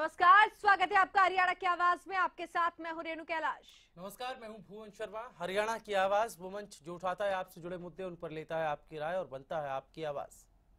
नमस्कार, स्वागत है आपका हरियाणा की आवाज में। आपके साथ मैं हूं रेणु कैलाश। नमस्कार, मैं हूं भुवन शर्मा। हरियाणा की आवाज वो मंच जो उठाता है आपसे जुड़े मुद्दे, उन पर लेता है आपकी राय और बनता है आपकी आवाज।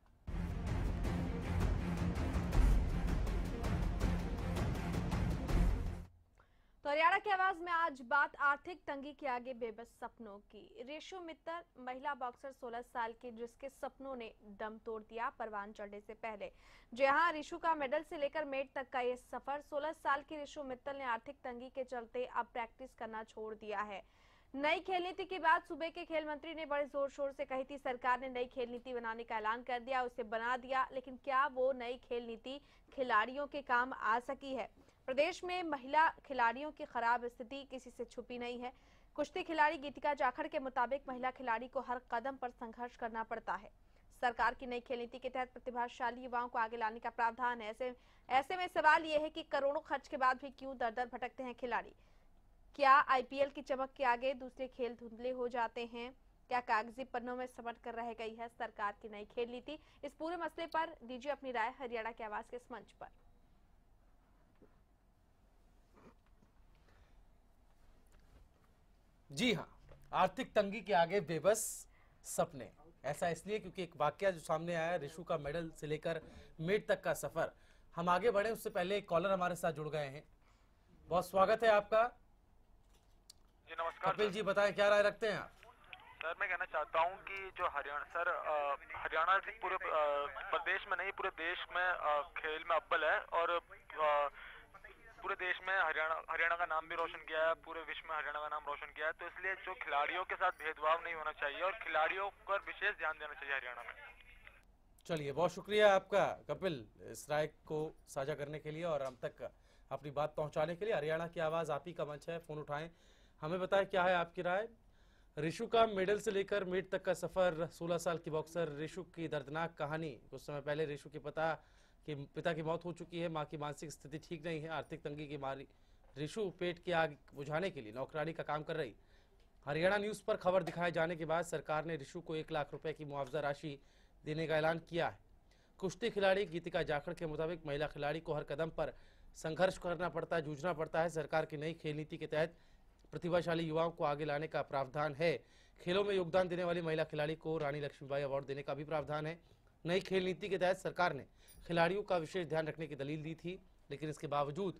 तो हरियाणा की आवाज में आज बात आर्थिक तंगी के आगे बेबस सपनों की। रिशु मित्तल महिला बॉक्सर 16 साल की, जिसके सपनों ने दम तोड़ दिया परवान चढ़ने से पहले। जहां रिशु का मेडल से लेकर मेड तक का ये सफर। 16 साल की रिशु मित्तल ने आर्थिक तंगी के चलते अब प्रैक्टिस करना छोड़ दिया है। नई खेल नीति की बात सुबह के खेल मंत्री ने बड़े जोर शोर से कही थी। सरकार ने नई खेल नीति बनाने का ऐलान कर दिया, उसे बना दिया, लेकिन क्या वो नई खेल नीति खिलाड़ियों के काम आ सकी है? प्रदेश में महिला खिलाड़ियों की खराब स्थिति किसी से छुपी नहीं है। कुश्ती खिलाड़ी गीतिका जाखड़ के मुताबिक महिला खिलाड़ी को हर कदम पर संघर्ष करना पड़ता है। सरकार की नई खेल नीति के तहत प्रतिभाशाली युवाओं को आगे लाने का प्रावधान है। ऐसे में सवाल यह है कि करोड़ों खर्च के बाद भी क्यों दर दर भटकते हैं खिलाड़ी? क्या आईपीएल की चमक के आगे दूसरे खेल धुंधले हो जाते हैं? क्या कागजी पन्नों में सिमट कर रह गई है सरकार की नई खेल नीति? इस पूरे मसले पर दीजिए अपनी राय हरियाणा की आवाज के इस मंच पर। जी हाँ, आर्थिक तंगी के आगे बेबस सपने। ऐसा इसलिए क्योंकि एक वाकया जो सामने आया, रिशु का मेडल से लेकर मेड तक का सफर। हम आगे बढ़े उससे पहले एक कॉलर हमारे साथ जुड़ गए हैं। बहुत स्वागत है आपका। जी नमस्कार कपिल सर। जी, बताएं क्या राय रखते हैं आप? सर मैं कहना चाहता हूं कि जो हरियाणा से पूरे प्रदेश में नहीं पूरे देश में खेल में अव्वल है और पूरे देश में हरियाणा का नाम भी रोशन किया है, पूरे विश्व में हरियाणा का नाम रोशन किया है। तो इसलिए जो खिलाड़ियों के साथ भेदभाव नहीं होना चाहिए और खिलाड़ियों पर विशेष ध्यान देना चाहिए हरियाणा में। चलिए, बहुत शुक्रिया आपका कपिल इस राय को साझा करने के लिए और हम तक अपनी बात पहुंचाने के लिए। हरियाणा की आवाज आप ही का मंच है, फोन उठाएं, हमें बताएं क्या है आपकी राय। रिशु का मेडल से लेकर मेड तक का सफर, 16 साल की बॉक्सर रिशु की दर्दनाक कहानी। कुछ समय पहले रिशु के पिता की मौत हो चुकी है। मां की मानसिक स्थिति ठीक नहीं है। आर्थिक तंगी की मारी रिशु पेट की आग बुझाने के लिए नौकरानी का काम कर रही। हरियाणा न्यूज पर खबर दिखाए जाने के बाद सरकार ने रिशु को 1 लाख रुपए की मुआवजा राशि देने का ऐलान किया है। कुश्ती खिलाड़ी गीतिका जाखड़ के मुताबिक महिला खिलाड़ी को हर कदम पर संघर्ष करना पड़ता है, जूझना पड़ता है। सरकार की नई खेल नीति के तहत प्रतिभाशाली युवाओं को आगे लाने का प्रावधान है। खेलों में योगदान देने वाली महिला खिलाड़ी को रानी लक्ष्मीबाई अवार्ड देने का भी प्रावधान है। नई खेल नीति के तहत सरकार ने खिलाड़ियों का विशेष ध्यान रखने की दलील दी थी, लेकिन इसके बावजूद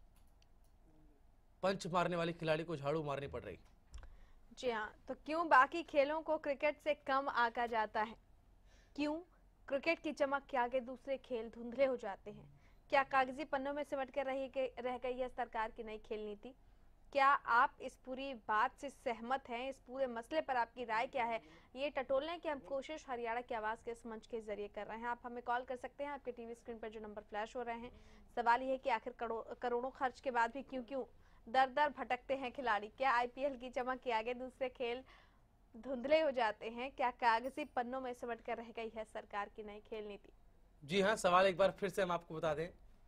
पंच मारने वाली खिलाड़ी को झाड़ू मारनी पड़ रही। जी हाँ, तो क्यों बाकी खेलों को क्रिकेट से कम आंका जाता है? क्यों क्रिकेट की चमक के आगे दूसरे खेल धुंधले हो जाते हैं? क्या कागजी पन्नों में सिमट कर रह गई है सरकार की नई खेल नीति? क्या आप इस पूरी बात से सहमत हैं? इस पूरे मसले पर आपकी राय क्या है? ये टटोलने की हम कोशिश हरियाणा की आवाज के इस मंच के जरिए कर रहे हैं। आप हमें कॉल कर सकते हैं। आपके टीवी स्क्रीन पर जो नंबर फ्लैश हो रहे हैं। सवाल ये है कि आखिर करोड़ों खर्च के बाद भी क्यों दर दर भटकते हैं खिलाड़ी? क्या आईपीएल की चमक के आगे दूसरे खेल धुंधले हो जाते हैं? क्या कागजी पन्नों में सिमट कर रह गई है सरकार की नई खेल नीति? जी हाँ, सवाल एक बार फिर से हम आपको बता दें।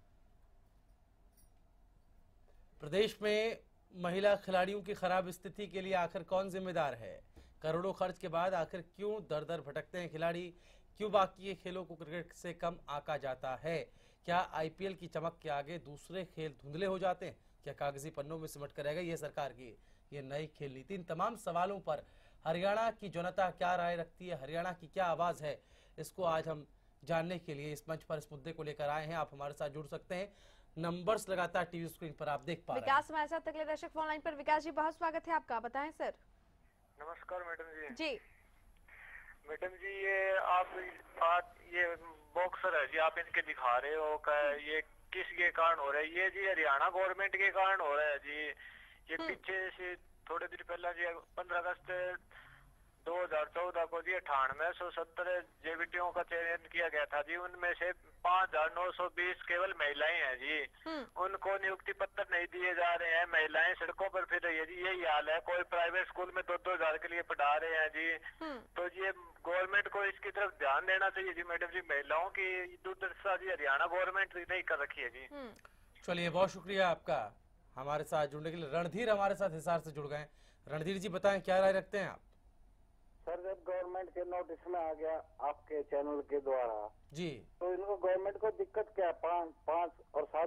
प्रदेश में महिला खिलाड़ियों की खराब स्थिति के लिए आखिर कौन जिम्मेदार है? करोड़ों खर्च के बाद आखिर क्यों दर दर भटकते हैं खिलाड़ी? क्यों बाकी के खेलों को क्रिकेट से कम आंका जाता है? क्या आईपीएल की चमक के आगे दूसरे खेल धुंधले हो जाते हैं? क्या कागजी पन्नों में सिमट कर रह गई है सरकार की ये नई खेल नीति? इन तमाम सवालों पर हरियाणा की जनता क्या राय रखती है, हरियाणा की क्या आवाज है, इसको आज हम जानने के लिए इस मंच पर इस मुद्दे को लेकर आए हैं। आप हमारे साथ जुड़ सकते हैं। नंबर्स लगातार टीवी स्क्रीन पर आप देख पा रहे हैं। विकास हमारे साथ अगले दर्शक फोन लाइन पर। विकास जी, बहुत स्वागत है आपका, बताएं सर। नमस्कार मैडम जी। जी मैडम जी, ये आप ये बॉक्सर है जी, आप इनके दिखा रहे हो ये किस के कारण हो रहा है? ये जी हरियाणा गवर्नमेंट के कारण हो रहा है जी। ये पीछे से थोड़े दिन पहले जी 15 अगस्त 2014 को जी 9870 जेबीटीओ का चयन किया गया था जी। उनमें से 5920 केवल महिलाएं हैं जी। उनको नियुक्ति पत्र नहीं दिए जा रहे हैं। महिलाएं सड़कों पर फिर रही है जी, यही हाल है। कोई प्राइवेट स्कूल में 2-2 हजार के लिए पढ़ा रहे हैं जी। तो ये गवर्नमेंट को इसकी तरफ ध्यान देना चाहिए जी मैडम जी। महिलाओं की दुर्दशा जी हरियाणा गवर्नमेंट नहीं कर रखी है जी। चलिए, बहुत शुक्रिया आपका हमारे साथ जुड़ने के लिए। रणधीर हमारे साथ हिसार से जुड़ गए। रणधीर जी, बताएं क्या राय रखते हैं आप? सर, जब गवर्नमेंट के नोटिस में आ गया आपके चैनल के द्वारा जी, तो इनको गवर्नमेंट को दिक्कत क्या है? 5 और 7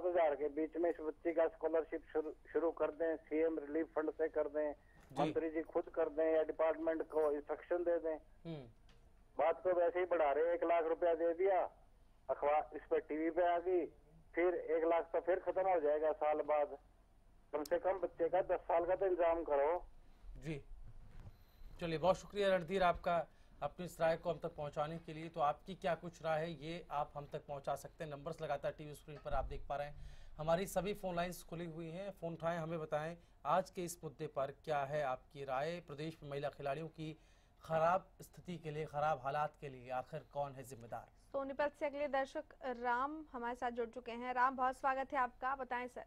7,000 के बीच में इस बच्ची का स्कॉलरशिप शुरू कर दें, सीएम रिलीफ फंड से कर दें, मंत्री जी खुद कर दें या डिपार्टमेंट को इंस्ट्रक्शन दे दें। बात को वैसे ही बढ़ा रहे, 1 लाख रुपया दे दिया, अखबार इस पर टीवी पे आ गई, फिर 1 लाख तो फिर खत्म हो जाएगा साल बाद। कम से कम बच्चे का 10 साल का तो इंतजाम करो। जी चलिए, बहुत शुक्रिया रणधीर आपका अपनी इस राय को हम तक पहुंचाने के लिए। तो आपकी क्या कुछ राय है ये आप हम तक पहुंचा सकते हैं। नंबर्स लगातार टीवी स्क्रीन पर आप देख पा रहे हैं। हमारी सभी फोन लाइंस खुली हुई हैं, फोन उठाएं, हमें बताएं आज के इस मुद्दे पर क्या है आपकी राय। प्रदेश में महिला खिलाड़ियों की खराब स्थिति के लिए, खराब हालात के लिए आखिर कौन है जिम्मेदार। सोनीपत से अगले दर्शक राम हमारे साथ जुड़ चुके हैं। राम, बहुत स्वागत है आपका, बताएं सर।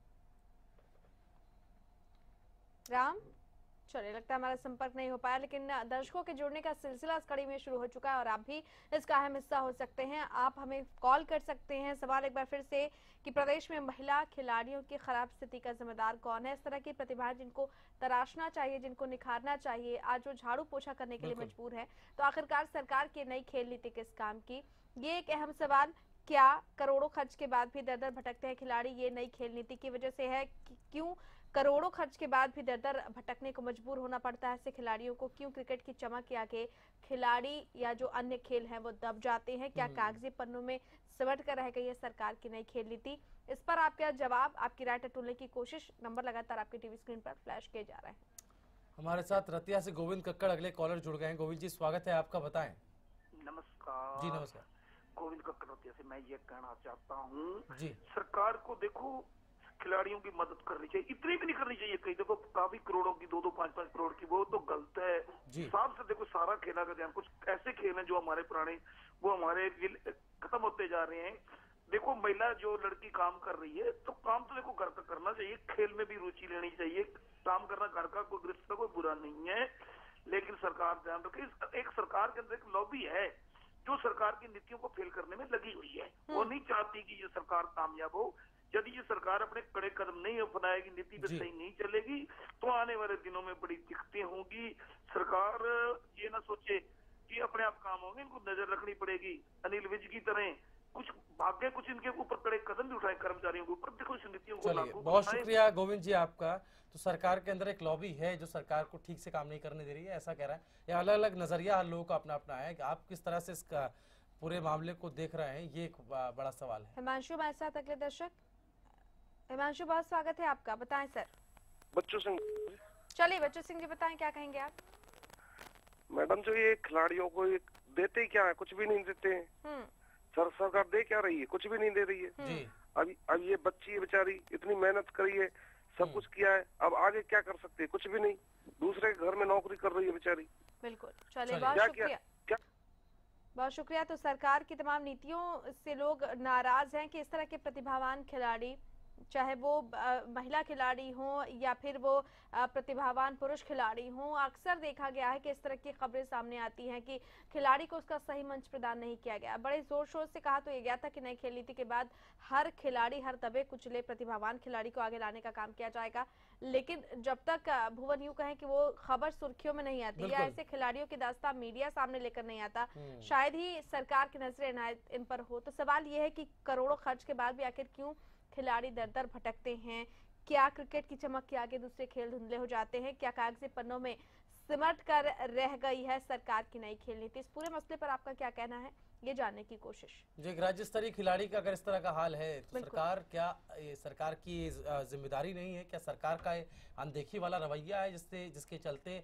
राम, चलिए लगता है हमारा संपर्क नहीं हो पाया, लेकिन दर्शकों के जुड़ने का सिलसिला इस कड़ी में शुरू हो चुका है और आप भी इसका अहम हिस्सा हो सकते हैं। आप हमें कॉल कर सकते हैं। सवाल एक बार फिर से कि प्रदेश में महिला खिलाड़ियों की खराब स्थिति का जिम्मेदार कौन है। इस तरह की प्रतिभाएं जिनको तराशना चाहिए, जिनको निखारना चाहिए, आज वो झाड़ू पोछा करने के लिए मजबूर है, तो आखिरकार सरकार की नई खेल नीति किस काम की, ये एक अहम सवाल। क्या करोड़ों खर्च के बाद भी दर दर भटकते हैं खिलाड़ी, ये नई खेल नीति की वजह से है? क्यों करोड़ों खर्च के बाद भी दर दर भटकने को मजबूर होना पड़ता है ऐसे खिलाड़ियों को? क्यों क्रिकेट की चमक के आगे खिलाड़ी या जो अन्य खेल हैं वो दब जाते हैं? क्या कागजी पन्नों में सिमट कर रह गई है सरकार की नई खेल नीति? इस पर आपका जवाब, आपकी राय टटोलने की कोशिश, नंबर लगातार आपके टीवी स्क्रीन पर फ्लैश किए जा रहे हैं। हमारे साथ रतिया से गोविंद कक्कड़ अगले कॉलर जुड़ गए हैं। गोविंद जी स्वागत है आपका, बताएं। नमस्कार जी नमस्कार। गोविंद कक्कड़ रतिया से मैं ये कहना चाहता हूँ जी, सरकार को देखो खिलाड़ियों की मदद करनी चाहिए, इतनी भी नहीं करनी चाहिए। कहीं देखो काफी करोड़ों की, 2-2, 5-5 करोड़ की, वो तो गलत है। साफ से देखो सारा खेला का ध्यान, कुछ ऐसे खेल हैं जो हमारे पुराने वो हमारे खत्म होते जा रहे हैं। देखो महिला जो लड़की काम कर रही है तो काम तो देखो घर का करना चाहिए, खेल में भी रुचि लेनी चाहिए। काम करना घर का कोई गृहस्थ का कोई बुरा नहीं है, लेकिन सरकार ध्यान रखे। एक सरकार के अंदर एक लॉबी है जो सरकार की नीतियों को फेल करने में लगी हुई है। वो नहीं चाहती कि ये सरकार कामयाब हो। यदि ये सरकार अपने कड़े कदम नहीं अपनाएगी, नीति पे सही नहीं चलेगी, तो आने वाले दिनों में बड़ी दिक्कतें होंगी। सरकार ये ना सोचे कि अपने आप काम होंगे, इनको नजर रखनी पड़ेगी। अनिल विज की तरह कुछ भाग्य, कुछ इनके ऊपर कड़े कदम भी उठाए कर्मचारियों के ऊपर। देखो इस नीतियों को लागू। बहुत शुक्रिया गोविंद जी आपका। तो सरकार के अंदर एक लॉबी है जो सरकार को ठीक से काम नहीं करने दे रही है, ऐसा कह रहा है। या अलग अलग नजरिया हर लोगों का अपना अपना है। आप किस तरह से इसका पूरे मामले को देख रहे हैं, ये एक बड़ा सवाल है। हिमांशु हमारे साथ अगले दर्शक। हिमांशु, बहुत स्वागत है आपका, बताएं सर। बच्चू सिंह। चलिए बच्चू सिंह जी बताएं, क्या कहेंगे आप? मैडम जो ये खिलाड़ियों को ये देते ही क्या है, कुछ भी नहीं देते हैं। सरकार दे क्या रही है, कुछ भी नहीं दे रही है। अब ये बच्ची बेचारी इतनी मेहनत करी है, सब कुछ किया है, अब आगे क्या कर सकते हैं, कुछ भी नहीं। दूसरे के घर में नौकरी कर रही है बेचारी। बिल्कुल, चलिए बहुत शुक्रिया। बहुत शुक्रिया। तो सरकार की तमाम नीतियों से लोग नाराज हैं कि इस तरह के प्रतिभावान खिलाड़ी, चाहे वो महिला खिलाड़ी हों या फिर वो प्रतिभावान पुरुष खिलाड़ी हों, अक्सर देखा गया है कि इस तरह की खबरें सामने आती हैं कि खिलाड़ी को उसका सही मंच प्रदान नहीं किया गया। बड़े जोर शोर से कहा तो ये गया था कि नई खेल नीति के बाद हर खिलाड़ी, हर दबे कुचले प्रतिभावान खिलाड़ी को आगे लाने का काम किया जाएगा, लेकिन जब तक भुवन यूं कहें कि वो खबर सुर्खियों में नहीं आती या ऐसे खिलाड़ियों की दास्तां मीडिया सामने लेकर नहीं आता, शायद ही सरकार की नजरें इनायत इन पर हो। तो सवाल ये है कि करोड़ों खर्च के बाद भी आखिर क्यों खिलाड़ी दर दर भटकते हैं? क्या क्रिकेट की चमक के आगे दूसरे खेल धुंधले हो जाते हैं? क्या कागजी पन्नों में सिमट कर रह गई है सरकार की नई खेल नीति? इस पूरे मसले पर आपका क्या कहना है, ये जानने की कोशिश। जो एक राज्य स्तरीय खिलाड़ी का अगर इस तरह का हाल है तो सरकार की जिम्मेदारी नहीं है? क्या सरकार का अनदेखी वाला रवैया है जिसके चलते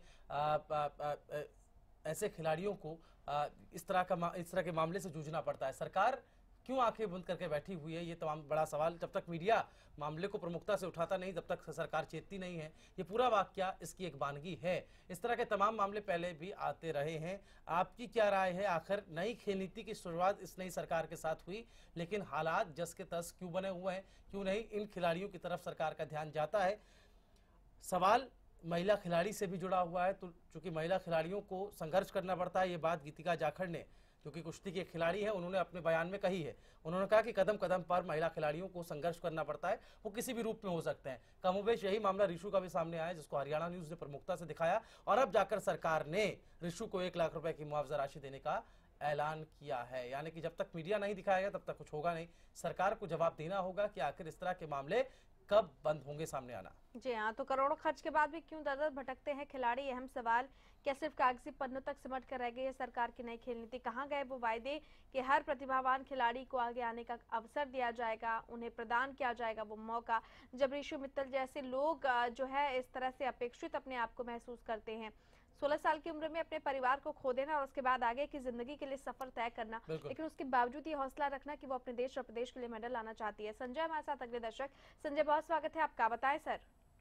ऐसे खिलाड़ियों को इस तरह के मामले से जूझना पड़ता है? सरकार क्यों आंखें बंद करके बैठी हुई है? ये तमाम बड़ा सवाल। जब तक मीडिया मामले को प्रमुखता से उठाता नहीं, तब तक सरकार चेतती नहीं है। ये पूरा वाकया इसकी एक वानगी है। इस तरह के तमाम मामले पहले भी आते रहे हैं। आपकी क्या राय है? आखिर नई खेल नीति की शुरुआत इस नई सरकार के साथ हुई, लेकिन हालात जस के तस क्यों बने हुए हैं? क्यों नहीं इन खिलाड़ियों की तरफ सरकार का ध्यान जाता है? सवाल महिला खिलाड़ी से भी जुड़ा हुआ है। तो चूंकि महिला खिलाड़ियों को संघर्ष करना पड़ता है, ये बात गीतिका जाखड़ ने, जो कि कुश्ती के खिलाड़ी हैं, उन्होंने अपने बयान में कही है। उन्होंने कहा कि कदम कदम पर महिला खिलाड़ियों को संघर्ष करना पड़ता है, वो किसी भी रूप में हो सकते हैं। कमोबेश यही मामला रिशु का भी सामने आया, जिसको हरियाणा न्यूज ने प्रमुखता से दिखाया, और अब जाकर सरकार ने रिशु को 1 लाख रुपए की मुआवजा राशि देने का ऐलान किया है। यानी कि जब तक मीडिया नहीं दिखाएगा तब तक कुछ होगा नहीं। सरकार को जवाब देना होगा कि आखिर इस तरह के मामले कब बंद होंगे सामने आना। जी हाँ, तो करोड़ों खर्च के बाद भी क्यों दर दर भटकते हैं खिलाड़ी, अहम सवाल। क्या सिर्फ कागजी पन्नों तक सिमट कर रह गई है सरकार की नई खेल नीति? कहाँ गए वो वायदे कि हर प्रतिभावान खिलाड़ी को आगे आने का अवसर दिया जाएगा, उन्हें प्रदान किया जाएगा वो मौका, जब ऋषु मित्तल जैसे लोग जो है इस तरह से अपेक्षित अपने आप को महसूस करते हैं। 16 साल की उम्र में अपने परिवार को खो देना और उसके बाद आगे की जिंदगी के लिए सफर तय करना, लेकिन उसके बावजूद ये हौसला रखना कि वो अपने देश और प्रदेश के लिए मेडल लाना चाहती है। संजय हमारे साथ अगले दर्शक। संजय, बहुत स्वागत है आपका, बताएं सर।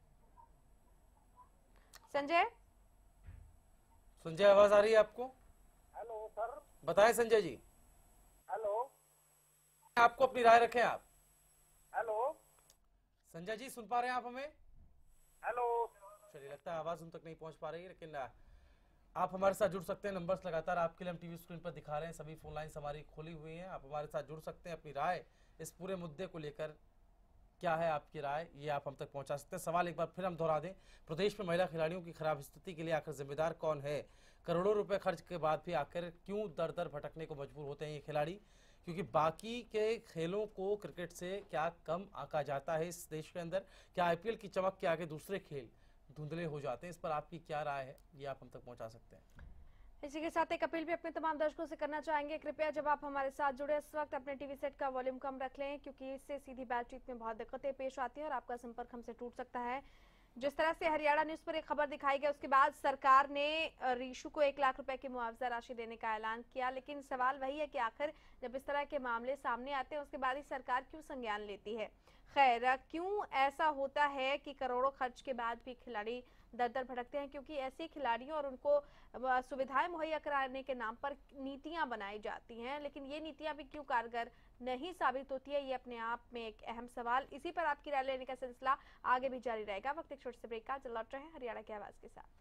संजय, आवाज आ रही है आपको? Hello sir. बताएं संजय जी। हेलो, आपको अपनी राय रखें आप। हेलो संजय जी, सुन पा रहे हैं आप हमें? हेलो। चलिए, लगता है आवाज उन तक नहीं पहुंच पा रही है, लेकिन आप हमारे साथ जुड़ सकते हैं। नंबर्स लगातार आपके लिए हम टीवी स्क्रीन पर दिखा रहे हैं, सभी फोन लाइन्स हमारी खुली हुई हैं। आप हमारे साथ जुड़ सकते हैं, अपनी राय इस पूरे मुद्दे को लेकर क्या है आपकी राय, ये आप हम तक पहुंचा सकते हैं। सवाल एक बार फिर हम दोहरा दें, प्रदेश में महिला खिलाड़ियों की खराब स्थिति के लिए आखिर जिम्मेदार कौन है? करोड़ों रुपए खर्च के बाद भी आखिर क्यों दर दर भटकने को मजबूर होते हैं ये खिलाड़ी? क्योंकि बाकी के खेलों को क्रिकेट से क्या कम आंका जाता है इस देश के अंदर? क्या आईपीएल की चमक के आगे दूसरे खेल धुंधले हो जाते हैं? इस पर आपकी क्या राय है, ये आप हम तक पहुंचा सकते हैं। इसी के साथ एक अपील भी अपने तमाम दर्शकों से करना चाहेंगे, कृपया जब आप हमारे साथ जुड़े इस वक्त अपने टीवी सेट का वॉल्यूम कम रख लें, क्योंकि इससे सीधी बातचीत में बहुत दिक्कतें पेश आती हैं और आपका संपर्क हमसे टूट सकता है। जिस तरह से हरियाणा न्यूज पर एक खबर दिखाई गई, उसके बाद सरकार ने ऋषु को 1 लाख रुपए की मुआवजा राशि देने का ऐलान किया, लेकिन सवाल वही है कि आखिर जब इस तरह के मामले सामने आते हैं उसके बाद ही सरकार क्यों संज्ञान लेती है? खैर, क्यों ऐसा होता है कि करोड़ों खर्च के बाद भी खिलाड़ी दर दर भटकते हैं? क्योंकि ऐसे खिलाड़ियों और उनको सुविधाएं मुहैया कराने के नाम पर नीतियां बनाई जाती हैं, लेकिन ये नीतियां भी क्यों कारगर नहीं साबित होती है, ये अपने आप में एक अहम सवाल। इसी पर आपकी राय लेने का सिलसिला आगे भी जारी रहेगा। वक्त एक छोटे से ब्रेक का, जल्द लौट रहे हैं हरियाणा की आवाज के साथ।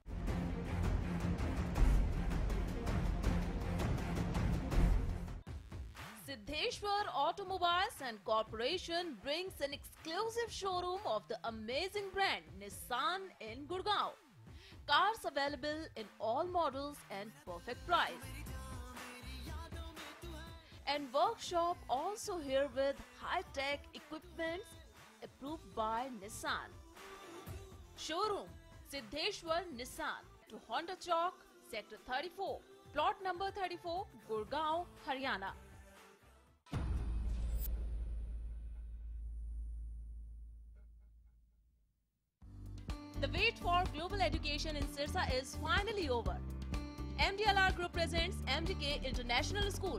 Siddheshwar Automobiles and Corporation brings an exclusive showroom of the amazing brand Nissan in Gurgaon. Cars available in all models and perfect price. And workshop also here with high-tech equipments approved by Nissan. Showroom Siddheshwar Nissan to Honda Chowk, Sector 34, plot number 34, Gurgaon, Haryana. The wait for global education in Sirsa is finally over. MDLR Group presents MDK International School,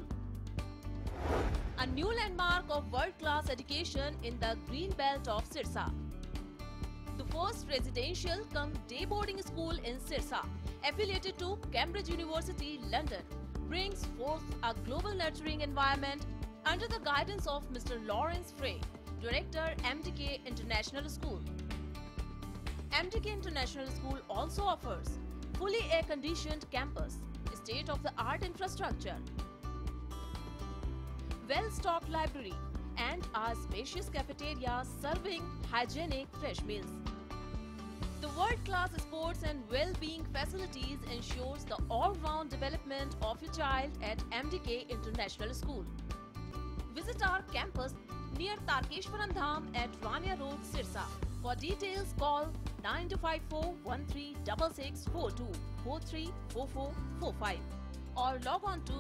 a new landmark of world-class education in the green belt of Sirsa. The first residential cum day boarding school in Sirsa, affiliated to Cambridge University, London, brings forth a global nurturing environment under the guidance of Mr. Lawrence Frey, Director, MDK International School. MDK International School also offers fully air-conditioned campus, state-of-the-art infrastructure, well-stocked library, and a spacious cafeteria serving hygienic fresh meals. The world-class sports and well-being facilities ensures the all-round development of your child at MDK International School. Visit our campus near Tarkeshwaran Dham at Rania Road, Sirsa. For details, call 9254136642 434445 or log on to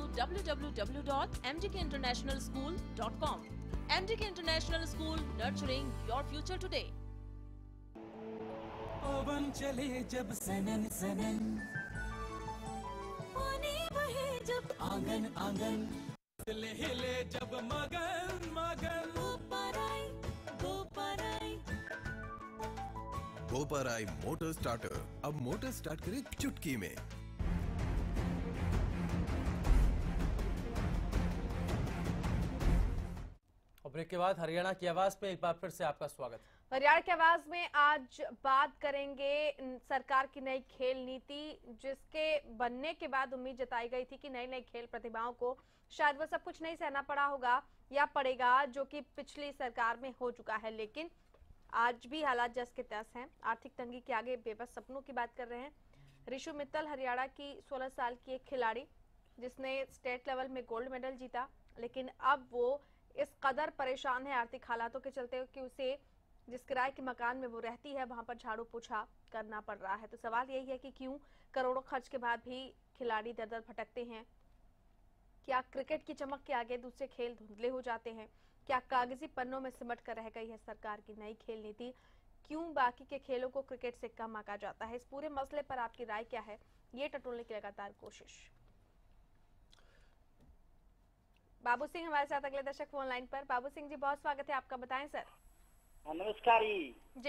www.mdkinternationalschool.com. MDK International School, nurturing your future today. पवन चले जब सनन सनन, पानी बहे जब आंगन आंगन, हिले हिले जब मगन मगन, गोपराई मोटर स्टार्टर अब मोटर स्टार्ट करे चुटकी में। और ब्रेक के बाद हरियाणा की आवाज में एक बार फिर से आपका स्वागत है। हरियाणा की आवाज में आज बात करेंगे सरकार की नई खेल नीति, जिसके बनने के बाद उम्मीद जताई गई थी कि नई नई खेल प्रतिभाओं को शायद वो सब कुछ नहीं सहना पड़ा होगा या पड़ेगा जो कि पिछली सरकार में हो चुका है, लेकिन आज भी हालात जस के तस हैं। आर्थिक तंगी के आगे बेबस सपनों की बात कर रहे हैं। ऋषु मित्तल हरियाणा की 16 साल की एक खिलाड़ी जिसने स्टेट लेवल में गोल्ड मेडल जीता, लेकिन अब वो इस कदर परेशान है आर्थिक हालातों के चलते कि उसे जिस किराए के मकान में वो रहती है वहां पर झाड़ू पोछा करना पड़ रहा है। तो सवाल यही है कि क्यों करोड़ों खर्च के बाद भी खिलाड़ी दर दर भटकते हैं? क्या क्रिकेट की चमक के आगे दूसरे खेल धुंधले हो जाते हैं? क्या कागजी पन्नों में सिमट कर रह गई है सरकार की नई खेल नीति? क्यों बाकी के खेलों को क्रिकेट से कम आंका जाता है? इस पूरे मसले पर आपकी राय क्या है, ये टटोलने की लगातार कोशिश। बाबू सिंह हमारे साथ अगले दर्शक फोन लाइन पर। बाबू सिंह जी, बहुत स्वागत है आपका, बताएं सर। नमस्कार जी।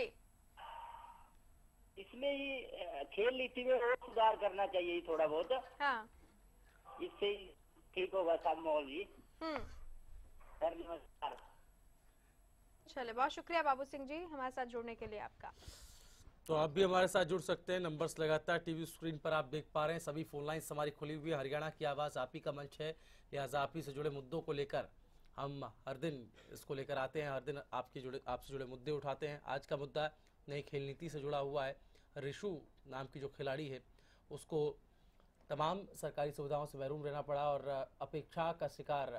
इसमें ही खेल नीति में और सुधार करना चाहिए थोड़ा बहुत। हाँ, इससे ठीक होगा सब माहौल जी। सर नमस्कार। चले, बहुत शुक्रिया बाबू सिंह जी हमारे साथ जुड़ने के लिए आपका। तो आप भी हमारे साथ जुड़ सकते हैं। नंबर्स लगातार टीवी स्क्रीन पर आप देख पा रहे हैं। सभी फोन लाइन्स हमारी खुली हुई है। हरियाणा की आवाज़ आप ही का मंच है। लिहाजा आप ही से जुड़े मुद्दों को लेकर हम हर दिन इसको लेकर आते हैं, हर दिन आपसे जुड़े मुद्दे उठाते हैं। आज का मुद्दा नई खेल नीति से जुड़ा हुआ है। रिशु नाम की जो खिलाड़ी है उसको तमाम सरकारी सुविधाओं से महरूम रहना पड़ा और अपेक्षा का शिकार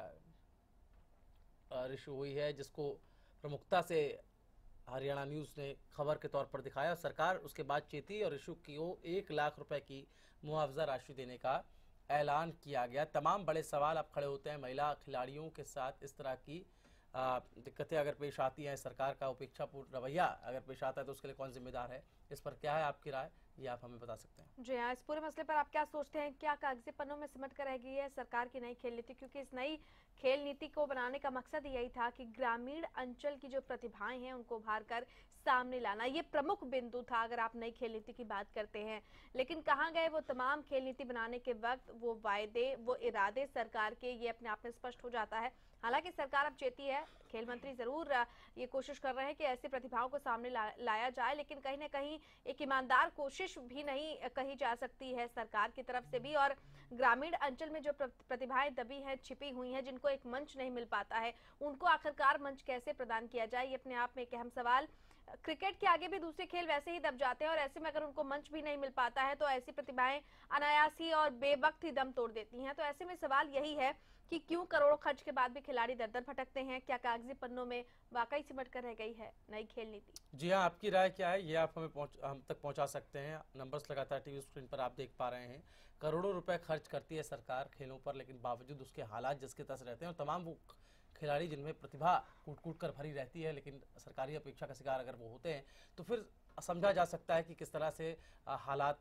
रिशु हुई है, जिसको प्रमुखता से हरियाणा न्यूज़ ने खबर के तौर पर दिखाया। सरकार उसके बाद चेती और रिशु को 1 लाख रुपए की मुआवजा राशि देने का ऐलान किया गया। तमाम बड़े सवाल अब खड़े होते हैं। महिला खिलाड़ियों के साथ इस तरह की दिक्कतें अगर पेश आती हैं, सरकार का उपेक्षापूर्ण रवैया अगर पेश आता है तो उसके लिए कौन जिम्मेदार है? इस पर क्या है आपकी राय, ये आप हमें बता सकते हैं। जी हाँ, इस पूरे मसले पर आप क्या सोचते हैं? क्या कागजी पन्नों में सिमट कर रह गई है सरकार की नई खेल नीति? क्योंकि इस नई खेल नीति को बनाने का मकसद यही था कि ग्रामीण अंचल की जो प्रतिभाएं हैं उनको उभार कर सामने लाना। ये प्रमुख बिंदु था अगर आप नई खेल नीति की बात करते हैं। लेकिन कहाँ गए वो तमाम खेल नीति बनाने के वक्त वो वायदे, वो इरादे सरकार के? ये अपने आप में स्पष्ट हो जाता है। हालांकि सरकार अब चेती है, खेल मंत्री जरूर ये कोशिश कर रहे हैं कि ऐसी प्रतिभाओं को सामने लाया जाए, लेकिन कहीं ना कहीं एक ईमानदार कोशिश भी नहीं कही जा सकती है सरकार की तरफ से भी। और ग्रामीण अंचल में जो प्रतिभाएं दबी हैं, छिपी हुई हैं, जिनको एक मंच नहीं मिल पाता है, उनको आखिरकार मंच कैसे प्रदान किया जाए, ये अपने आप में एक अहम सवाल। क्रिकेट के आगे भी दूसरे खेल वैसे ही दब जाते हैं और ऐसे में अगर उनको मंच भी नहीं मिल पाता है तो ऐसी प्रतिभाएं अनायासी और बेवक्त ही दम तोड़ देती हैं। तो ऐसे में सवाल यही है कि क्यों करोड़ों खर्च के बाद भी खिलाड़ी दर दर भटकते हैं? क्या कागजी पन्नों में वाकई सिमट कर रह गई है नई खेल नीति? जी हाँ, आपकी राय क्या है, ये आप हम तक पहुंचा सकते हैं। नंबर्स लगातार टीवी स्क्रीन पर आप देख पा रहे हैं। करोड़ों रुपए खर्च करती है सरकार खेलों पर, लेकिन बावजूद उसके हालात जिसके तस रहते हैं और तमाम वो खिलाड़ी जिनमें प्रतिभा कूट कूट कर भरी रहती है, लेकिन सरकारी अपेक्षा का शिकार अगर वो होते हैं तो फिर समझा जा सकता है कि किस तरह से हालात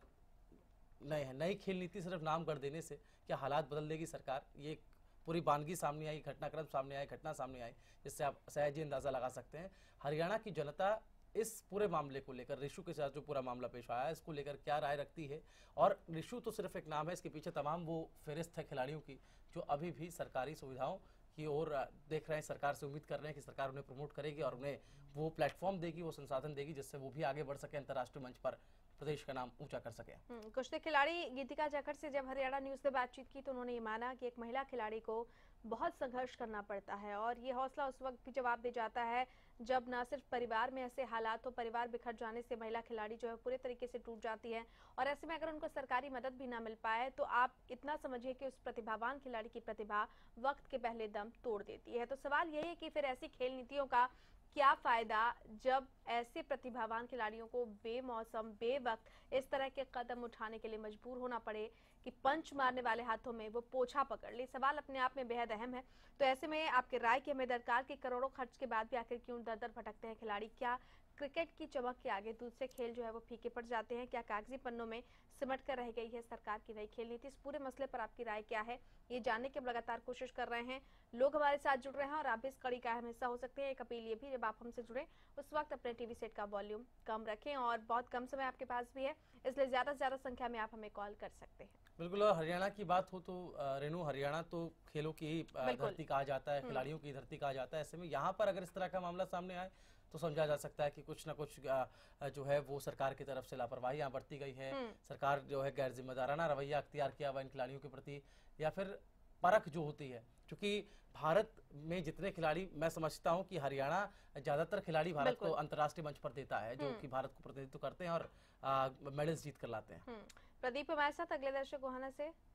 नए हैं। नई खेल नीति सिर्फ नाम कर देने से क्या हालात बदल देगी सरकार? ये पूरी वानगी सामने आई, घटनाक्रम सामने आए, घटना सामने आई, जिससे आप सहज ही अंदाजा लगा सकते हैं हरियाणा की जनता इस पूरे मामले को लेकर, रिशु के साथ जो पूरा मामला पेश आया है, इसको लेकर क्या राय रखती है। और रिशु तो सिर्फ एक नाम है, इसके पीछे तमाम वो फहरिस्त है खिलाड़ियों की जो अभी भी सरकारी सुविधाओं की ओर देख रहे हैं। सरकार से उम्मीद कर रहे हैं कि सरकार उन्हें प्रमोट करेगी और उन्हें वो प्लेटफॉर्म देगी, वो संसाधन देगी, जिससे वो भी आगे बढ़ सके, अंतर्राष्ट्रीय मंच पर प्रदेश का नाम ऊंचा कर सके। कुश्ती खिलाड़ी गीतिका जाखड़ से जब हरियाणा न्यूज से बातचीत की तो उन्होंने ये माना कि एक महिला खिलाड़ी को बहुत संघर्ष करना पड़ता है और ये हौसला उस वक्त भी जवाब दे जाता है जब ना सिर्फ परिवार में ऐसे हालात हो, परिवार बिखर जाने से महिला खिलाड़ी जो है पूरे तरीके से टूट जाती है और ऐसे में अगर उनको सरकारी मदद भी ना मिल पाए तो आप इतना समझिए कि उस प्रतिभावान खिलाड़ी की प्रतिभा वक्त के पहले दम तोड़ देती है। तो सवाल यही है कि फिर ऐसी खेल नीतियों का क्या फायदा जब ऐसे प्रतिभावान खिलाड़ियों को बेमौसम बेवक्त इस तरह के कदम उठाने के लिए मजबूर होना पड़े कि पंच मारने वाले हाथों में वो पोछा पकड़ ले। सवाल अपने आप में बेहद अहम है। तो ऐसे में आपके राय की हमें दरकार कि करोड़ों खर्च के बाद भी आखिर क्यों दर दर भटकते हैं खिलाड़ी? क्या क्रिकेट की चमक के आगे दूसरे खेल जो है वो फीके पड़ जाते हैं? क्या कागजी पन्नों में सिमट कर रह गई है सरकार की नई खेल नीति? इस पूरे मसले पर आपकी राय क्या है, ये जानने की हम लगातार कोशिश कर रहे हैं। लोग हमारे साथ जुड़ रहे हैं और आप भी इस कड़ी का अहम हिस्सा हो सकते हैं। एक अपील ये भी, जब आप हमसे जुड़े उस वक्त अपने टीवी सेट का वॉल्यूम कम रखें और बहुत कम समय आपके पास भी है, इसलिए ज्यादा से ज्यादा संख्या में आप हमें कॉल कर सकते हैं। बिल्कुल। और हरियाणा की बात हो तो रेनू, हरियाणा तो खेलों की धरती कहा जाता है, खिलाड़ियों की धरती कहा जाता है। ऐसे में यहाँ पर अगर इस तरह का मामला सामने आए तो समझा जा सकता है कि कुछ ना कुछ जो है वो सरकार की तरफ से लापरवाही बरती गई है। सरकार जो है गैर जिम्मेदाराना रवैया अख्तियार किया हुआ इन खिलाड़ियों के प्रति, या फिर परख जो होती है। क्योंकि भारत में जितने खिलाड़ी, मैं समझता हूं कि हरियाणा ज्यादातर खिलाड़ी भारत को अंतर्राष्ट्रीय मंच पर देता है, जो कि भारत को प्रतिनिधित्व करते हैं और मेडल्स जीत कर लाते हैं। प्रदीप हमारे साथ अगले दर्शक गोहाना से।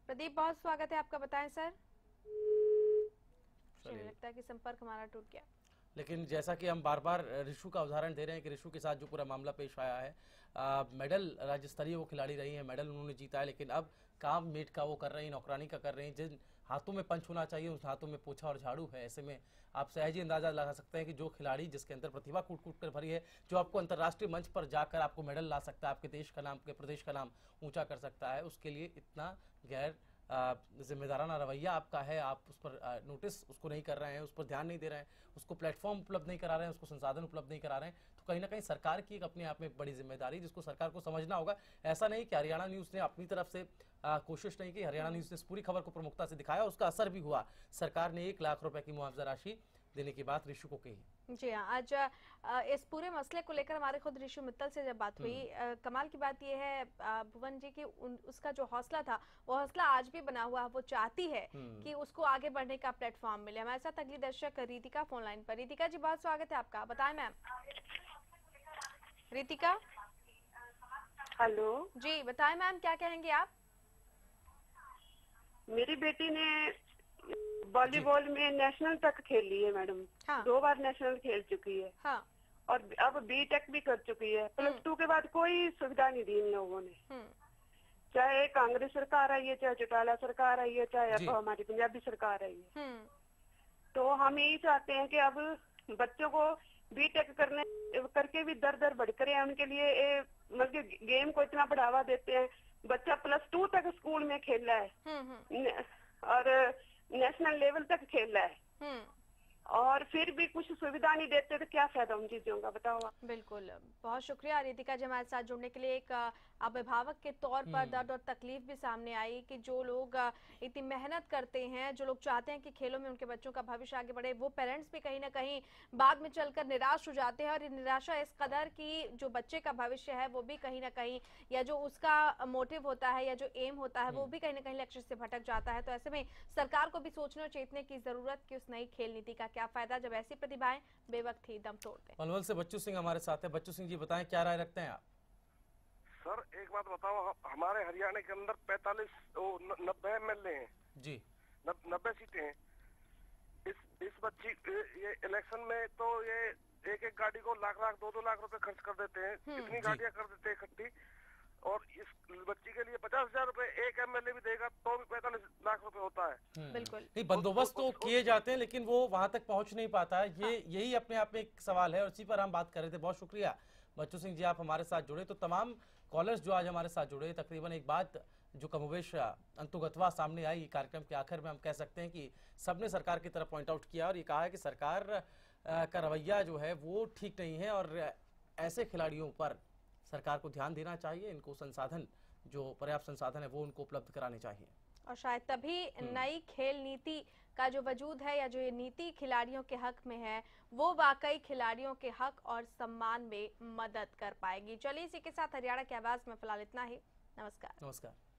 प्रदीप, बहुत स्वागत है आपका, बताएं सर। मुझे लगता है कि संपर्क हमारा टूट गया। लेकिन जैसा कि हम बार बार ऋषु का उदाहरण दे रहे हैं कि ऋषु के साथ जो पूरा मामला पेश आया है, मेडल राज्य स्तरीय वो खिलाड़ी रही है, मेडल उन्होंने जीता है, लेकिन अब काम मेट का वो कर रही हैं, नौकरानी का कर रही हैं। जिन हाथों में पंच होना चाहिए उस हाथों में पोछा और झाड़ू है। ऐसे में आप सहज ही अंदाजा लगा सकते हैं कि जो खिलाड़ी जिसके अंदर प्रतिभा कूट कूट कर भरी है, जो आपको अंतर्राष्ट्रीय मंच पर जाकर आपको मेडल ला सकता है, आपके देश का नाम, आपके प्रदेश का नाम ऊंचा कर सकता है, उसके लिए इतना गैर जिम्मेदाराना रवैया आपका है। आप उस पर नोटिस उसको नहीं कर रहे हैं, उस पर ध्यान नहीं दे रहे हैं, उसको प्लेटफॉर्म उपलब्ध नहीं करा रहे हैं, उसको संसाधन उपलब्ध नहीं करा रहे हैं, तो कहीं ना कहीं सरकार की एक अपने आप में बड़ी जिम्मेदारी जिसको सरकार को समझना होगा। ऐसा नहीं कि हरियाणा न्यूज़ ने अपनी तरफ से कोशिश नहीं की, हरियाणा न्यूज़ ने इस पूरी खबर को प्रमुखता से दिखाया, उसका असर भी हुआ। सरकार ने 1 लाख रुपए की मुआवजा राशि देने की बात ऋषु को कही। जी हाँ, आज इस पूरे मसले को लेकर हमारे खुद ऋषु मित्तल से जब बात हुई, कमाल की बात यह है भुवन जी कि उसका जो हौसला था वो हौसला आज भी बना हुआ है। वो चाहती है कि उसको आगे बढ़ने का प्लेटफॉर्म मिले। हमारे साथ अगली दर्शक रितिका फोन लाइन पर। रितिका जी, बहुत स्वागत है आपका, बताएं मैम। रितिका, हेलो जी बताएं मैम, क्या कहेंगे आप? मेरी बेटी ने वॉलीबॉल में नेशनल तक खेली है मैडम। हाँ। 2 बार नेशनल खेल चुकी है। हाँ। और अब बीटेक भी कर चुकी है। +2 के बाद कोई सुविधा नहीं दी इन लोगों ने। चाहे कांग्रेस सरकार आई है, चाहे चौटाला सरकार आई है, चाहे हमारी पंजाबी सरकार आई है। तो हम यही चाहते हैं कि अब बच्चों को बीटेक करके भी दर बढ़कर है। उनके लिए मतलब गेम को इतना बढ़ावा देते हैं। बच्चा +2 तक स्कूल में खेला है और नेशनल लेवल तक खेला है, और फिर भी कुछ सुविधा नहीं देते, तो क्या फायदा उन चीजों का, बताओ आप। बिल्कुल, बहुत शुक्रिया रितिका जी हमारे साथ जुड़ने के लिए। एक अभिभावक के तौर पर दर्द और तकलीफ भी सामने आई कि जो लोग इतनी मेहनत करते हैं, जो लोग चाहते हैं कि खेलों में उनके बच्चों का भविष्य आगे बढ़े, वो पेरेंट्स भी कहीं ना कहीं बाद में चलकर निराश हो जाते हैं। और ये निराशा इस कदर की जो बच्चे का भविष्य है वो भी कहीं ना कहीं, या जो उसका मोटिव होता है या जो एम होता है वो भी कहीं ना कहीं लक्ष्य से भटक जाता है। तो ऐसे में सरकार को भी सोचने और चेतने की जरूरत कि उस नई खेल नीति का क्या फायदा जब ऐसी प्रतिभाएं बेवक्त ही दम तोड़ते हैं। पनवल से बच्चू सिंह हमारे साथ है। बच्चू सिंह जी बताएं, क्या राय रखते हैं आप? सर एक बात बताओ, हमारे हरियाणा के अंदर 90 MLA हैं जी, 90 सीटें हैं। इस बच्ची ये इलेक्शन में तो ये एक गाड़ी को लाख 2-2 लाख रुपए खर्च कर देते हैं, इतनी गाड़ियां कर देते हैं इकट्ठी। और इस बच्ची के लिए 50,000 रुपए एक MLA भी देगा तो भी 45 लाख रुपए होता है। बिल्कुल नहीं, बंदोबस्त तो किए जाते हैं लेकिन वो वहां तक पहुंच नहीं पाता है। यही अपने आप में एक सवाल है और इसी पर हम बात कर रहे थे। बहुत शुक्रिया बच्चू सिंह जी, आप हमारे साथ जुड़े। तो तमाम कॉलर्स जो आज हमारे साथ जुड़े, तकरीबन एक बात जो कमोवेश अंतुगतवा सामने आई कार्यक्रम के आखिर में, हम कह सकते हैं कि सबने सरकार की तरफ पॉइंट आउट किया और ये कहा है कि सरकार का रवैया जो है वो ठीक नहीं है और ऐसे खिलाड़ियों पर सरकार को ध्यान देना चाहिए। इनको संसाधन, जो पर्याप्त संसाधन है वो उनको उपलब्ध कराने चाहिए। और शायद तभी नई खेल नीति का जो वजूद है या जो ये नीति खिलाड़ियों के हक में है वो वाकई खिलाड़ियों के हक और सम्मान में मदद कर पाएगी। चलिए इसी के साथ हरियाणा की आवाज में फिलहाल इतना ही। नमस्कार।